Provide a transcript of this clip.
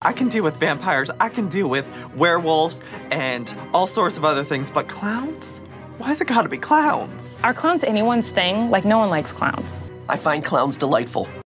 I can deal with vampires, I can deal with werewolves, and all sorts of other things, but clowns? Why has it gotta be clowns? Are clowns anyone's thing? Like, no one likes clowns. I find clowns delightful.